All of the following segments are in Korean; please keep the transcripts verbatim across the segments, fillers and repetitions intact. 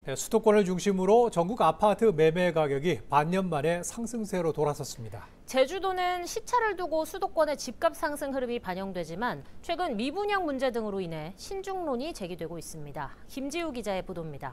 네, 수도권을 중심으로 전국 아파트 매매 가격이 반년 만에 상승세로 돌아섰습니다. 제주도는 시차를 두고 수도권의 집값 상승 흐름이 반영되지만 최근 미분양 문제 등으로 인해 신중론이 제기되고 있습니다. 김지우 기자의 보도입니다.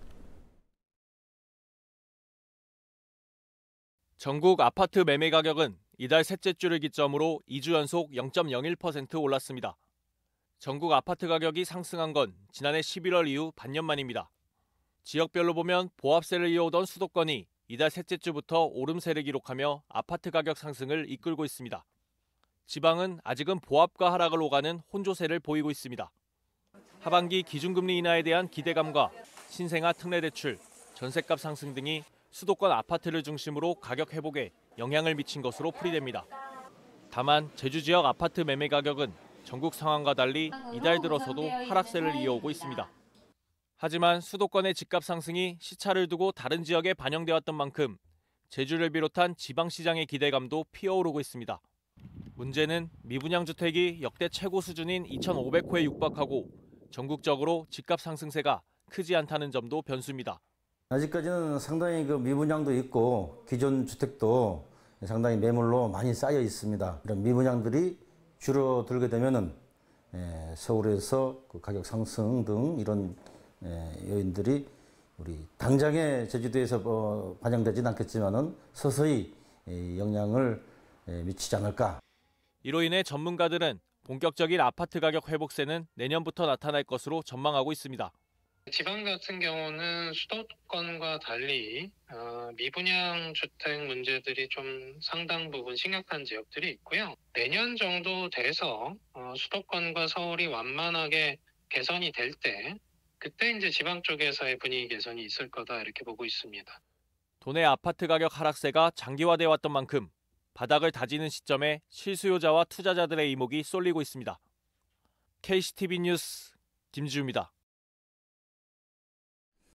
전국 아파트 매매 가격은 이달 셋째 주를 기점으로 이 주 연속 영 점 영일 퍼센트 올랐습니다. 전국 아파트 가격이 상승한 건 지난해 십일월 이후 반년 만입니다. 지역별로 보면 보합세를 이어오던 수도권이 이달 셋째 주부터 오름세를 기록하며 아파트 가격 상승을 이끌고 있습니다. 지방은 아직은 보합과 하락을 오가는 혼조세를 보이고 있습니다. 하반기 기준금리 인하에 대한 기대감과 신생아 특례대출, 전셋값 상승 등이 수도권 아파트를 중심으로 가격 회복에 영향을 미친 것으로 풀이됩니다. 다만 제주 지역 아파트 매매 가격은 전국 상황과 달리 이달 들어서도 하락세를 이어오고 있습니다. 하지만 수도권의 집값 상승이 시차를 두고 다른 지역에 반영되었던 만큼 제주를 비롯한 지방시장의 기대감도 피어오르고 있습니다. 문제는 미분양 주택이 역대 최고 수준인 이천오백 호에 육박하고 전국적으로 집값 상승세가 크지 않다는 점도 변수입니다. 아직까지는 상당히 그 미분양도 있고 기존 주택도 상당히 매물로 많이 쌓여 있습니다. 이런 미분양들이 줄어들게 되면은 서울에서 그 가격 상승 등 이런 요인들이 우리 당장에 제주도에서 반영되지는 않겠지만은 서서히 영향을 미치지 않을까. 이로 인해 전문가들은 본격적인 아파트 가격 회복세는 내년부터 나타날 것으로 전망하고 있습니다. 지방 같은 경우는 수도권과 달리 미분양 주택 문제들이 좀 상당 부분 심각한 지역들이 있고요. 내년 정도 돼서 수도권과 서울이 완만하게 개선이 될 때 그때 이제 지방 쪽에서의 분위기 개선이 있을 거다 이렇게 보고 있습니다. 도내 아파트 가격 하락세가 장기화돼 왔던 만큼 바닥을 다지는 시점에 실수요자와 투자자들의 이목이 쏠리고 있습니다. 케이씨티비 뉴스 김지우입니다.